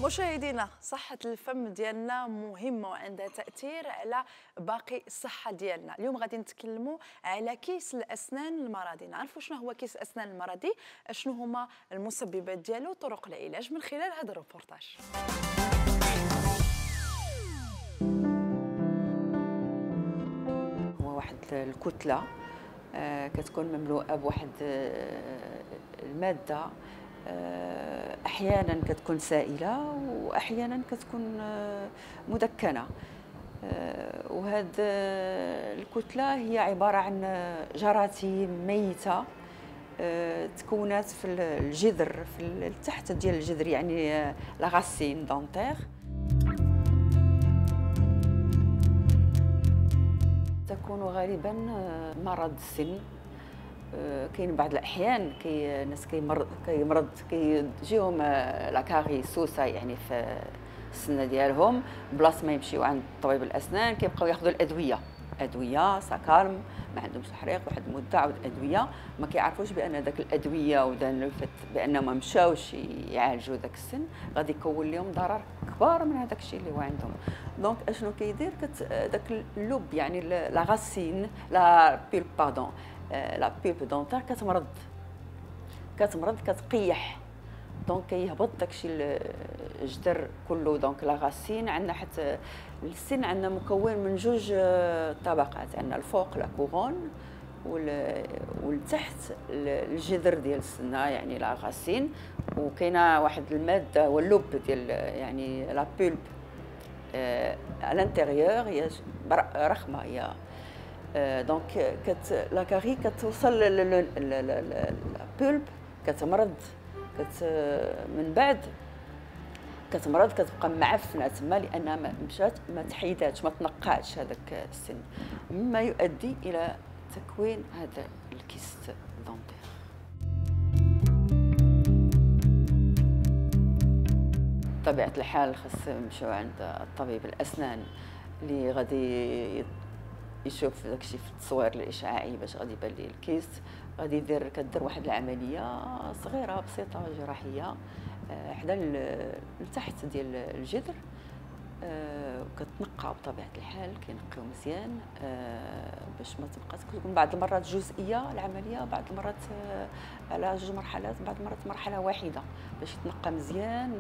مشاهدينا، صحة الفم ديالنا مهمة وعندها تأثير على باقي الصحة ديالنا. اليوم غادي نتكلموا على كيس الأسنان المرضي. نعرفوا شنو هو كيس الأسنان المرضي، شنو هما المسببات ديالو وطرق العلاج من خلال هذا الروبورتاج. هو واحد الكتلة كتكون مملوءة بواحد المادة، أحيانا كتكون سائلة وأحيانا كتكون مدكنة. وهاد الكتلة هي عبارة عن جراثيم ميتة تكونات في الجذر، في التحت ديال الجذر، يعني لا غاسين دونتير. تكون غالبا مرض السن. كاين بعض الاحيان الناس كيجيهم لاكاري سوسه، يعني في السنه ديالهم، بلاص ما يمشيو عند طبيب الاسنان كيبقاو ياخذوا ادويه ساكالم، ما عندهمش الحريق، واحد المده عاود ادويه، ما كيعرفوش بان داك الادويه بانهم ما مشاوش يعالجوا داك السن غادي يكون لهم ضرر كبار من هذاك الشيء اللي هو عندهم. دونك اشنو كيدير؟ داك اللوب، يعني لا غاسين، لا بيلب باردون، لا بيلب دونتير كتمرض كتقيح. دونك كيهبط داكشي الجدر كله. دونك لا غاسين عندنا، حتى السن عندنا مكون من جوج طبقات، عندنا الفوق لا كورون والتحت الجذر ديال السنه، يعني لا غاسين، وكاينه واحد الماده هو اللوب ديال، يعني لا بولب على الانتيريور، هي رخمه هي. دونك لاكاري كتوصل للبولب، كتمرض، من بعد كتمرض، كتبقى معفنه تما لانها ما تحيداتش، ما تنقاتش هذاك السن، مما يؤدي الى تكوين هذا الكيس دونتير. بطبيعه الحال خاص نمشيو عند طبيب الاسنان اللي غادي يشوف داكشي في التصوير الاشعاعي باش غادي يبان ليه الكيس. غادي كدير واحد العمليه صغيره بسيطه جراحيه حدا لتحت ديال الجذر، وكتنقى بطبيعه الحال، كينقيو مزيان باش ما تبقاش. تكون بعض المرات جزئيه العمليه، بعض المرات على جوج مرحلات، بعض المرات مرحله واحده باش يتنقى مزيان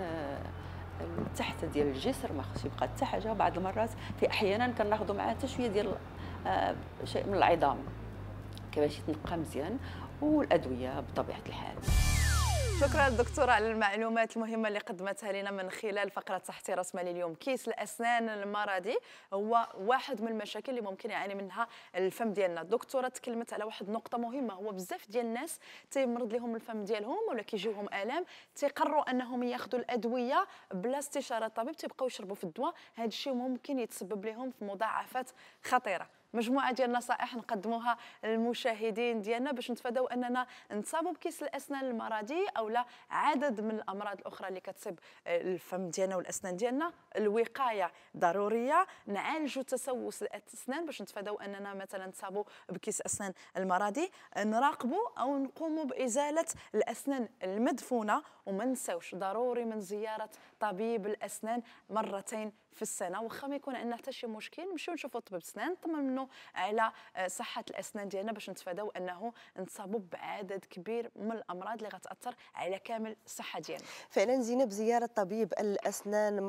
تحت ديال الجسر، ما خصش يبقى حتى حاجه. بعض المرات في احيانا كناخذوا معاه حتى شويه ديال شيء من العظام كيفاش يتنقى مزيان، والادويه بطبيعه الحال. شكرا دكتورة على المعلومات المهمة اللي قدمتها لنا من خلال فقرة صحتي راس مالي اليوم. كيس الأسنان المرضي هو واحد من المشاكل اللي ممكن يعاني منها الفم ديالنا. الدكتورة تكلمت على واحد النقطة مهمة، هو بزاف ديال الناس تيمرض لهم الفم ديالهم ولا كيجيوهم آلام، تيقرروا أنهم ياخذوا الأدوية بلا استشارة الطبيب، تيبقاو يشربوا في الدواء. هذا الشيء ممكن يتسبب لهم في مضاعفات خطيرة. مجموعه ديال النصائح نقدموها للمشاهدين ديالنا باش نتفاداو اننا نصابوا بكيس الاسنان المرضي او لا عدد من الامراض الاخرى اللي كتصيب الفم ديالنا والاسنان ديالنا. الوقايه ضروريه، نعالجوا تسوس الاسنان باش نتفاداو اننا مثلا نصابوا بكيس اسنان المرضي. نراقبوا او نقوموا بازاله الاسنان المدفونه، وما نساوش ضروري من زياره طبيب الاسنان مرتين في السنه. واخا ما يكون عندنا حتى شي مشكل نمشيو نشوفوا طبيب اسنان نطمنوا على صحه الاسنان ديالنا باش نتفاداو انه نصابوا بعدد كبير من الامراض اللي غتاثر على كامل الصحه ديالنا. فعلا زينب، زياره طبيب الاسنان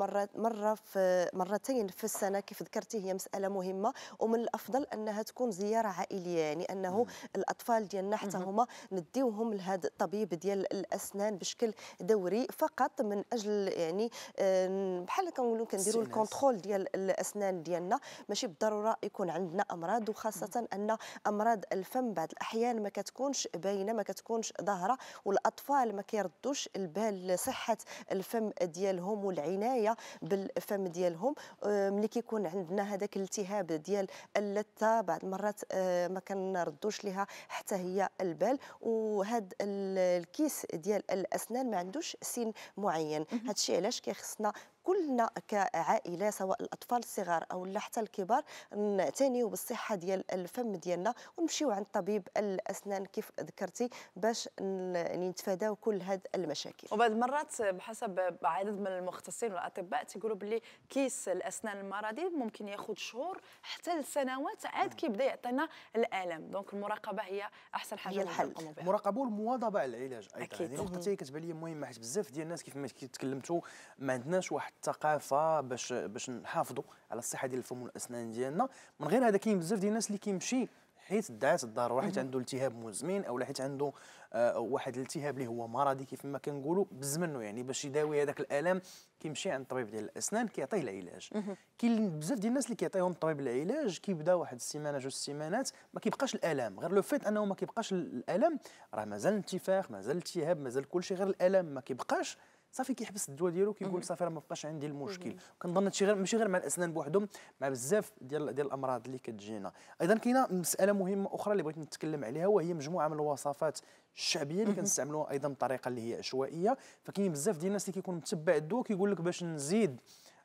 مرتين في السنه كيف ذكرتي هي مساله مهمه، ومن الافضل انها تكون زياره عائليه، يعني انه الاطفال ديالنا حتى هما نديوهم لهذا الطبيب ديال الاسنان بشكل دوري، فقط من اجل يعني بحال كنقولوا كنديروا الكونترول ديال الاسنان ديالنا. ماشي بالضروره يكون عندنا امراض، وخاصه ان امراض الفم بعض الاحيان ما كتكونش باينه، ما كتكونش ظاهره، والاطفال ما كيردوش البال لصحه الفم ديالهم والعنايه بالفم ديالهم. ملي كيكون عندنا هذاك الالتهاب ديال اللثه بعض المرات ما كنردوش ليها حتى هي البال. وهذا الكيس ديال الاسنان ما عندوش سن معين، هذا الشيء علاش كيخصنا كلنا كعائله سواء الاطفال الصغار او لا حتى الكبار نعتنيو بالصحه ديال الفم ديالنا ونمشيو عند طبيب الاسنان كيف ذكرتي باش يعني نتفاداو كل هاد المشاكل. وبعض المرات بحسب عدد من المختصين والاطباء تيقولوا باللي كيس الاسنان المرضي ممكن ياخذ شهور حتى لسنوات عاد كيبدا يعطينا الالم. دونك المراقبه هي احسن حاجه نقوموا بها. المراقبه والمواظبه على العلاج ايضا. أكيد. هذه نقطه حتى كتبان لي مهمه، حيت بزاف ديال الناس كيف ما تكلمتوا ما عندناش واحد الثقافه باش نحافظوا على الصحه ديال الفم والاسنان ديالنا. من غير هذا كاين بزاف ديال الناس اللي كيمشي حيت دعات الضروره، حيت عنده التهاب مزمن او حيت عنده واحد الالتهاب اللي هو مرضي كيف ما كنقولوا بزمنه، يعني باش يداوي هذاك الالم كيمشي عند الطبيب ديال الاسنان كيعطيه العلاج. كاين بزاف ديال الناس اللي كيعطيهم الطبيب العلاج كيبدا واحد السيمانه جوج سيمانات ما كيبقاش الالم، غير لو فيت انه ما كيبقاش الالم راه مازال الانتفاخ مازال الالتهاب مازال كل شيء، غير الالم ما كيبقاش صافي كيحبس الدواء ديالو كيقول صافي راه ما بقاش عندي المشكل. كنظن هادشي غير ماشي غير مع الاسنان بوحدهم، مع بزاف ديال الامراض اللي كتجينا. ايضا كاينه مساله مهمه اخرى اللي بغيت نتكلم عليها وهي مجموعه من الوصفات الشعبيه اللي كنستعملوها ايضا بطريقه اللي هي عشوائيه. فكاين بزاف ديال الناس اللي كيكون متبع الدواء كيقول لك باش نزيد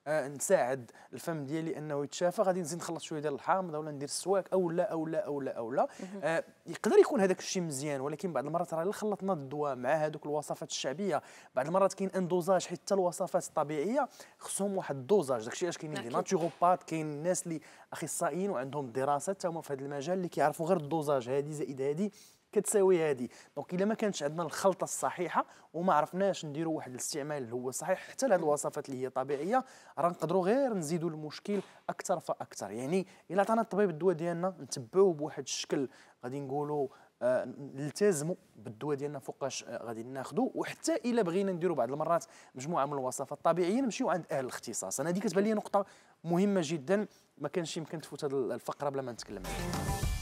نساعد الفم ديالي انه يتشافى غادي نزيد نخلط شويه ديال الحامض ولا ندير السواك او لا او لا او لا او لا. يقدر يكون هذاك الشيء مزيان، ولكن بعض المرات راه الا خلطنا الدواء مع هذوك الوصفات الشعبيه بعض المرات كاين ان دوزاج، حيت حتى الوصفات الطبيعيه خصهم واحد الدوزاج. داكشي علاش كاينين دي ناتيروبات، كاين الناس اللي اخصائيين وعندهم دراسات حتى هما في هذا المجال اللي كيعرفوا غير الدوزاج، هذه زائد هذه كتساوي هذه. دونك الا ما كانتش عندنا الخلطه الصحيحه وما عرفناش نديروا واحد الاستعمال اللي هو صحيح حتى لهذ الوصفات اللي هي طبيعيه، راه نقدروا غير نزيدوا المشكل اكثر فاكثر. يعني الا عطانا الطبيب الدواء ديالنا نتبعوه بواحد الشكل غادي نقولوا نلتزموا بالدواء ديالنا فوقاش غادي ناخذوا، وحتى الا بغينا نديروا بعض المرات مجموعه من الوصفات الطبيعيه نمشيو عند اهل الاختصاص. انا هذه كتبان لي نقطه مهمه جدا ما كانش يمكن تفوت هذه الفقره بلا ما نتكلم عليها.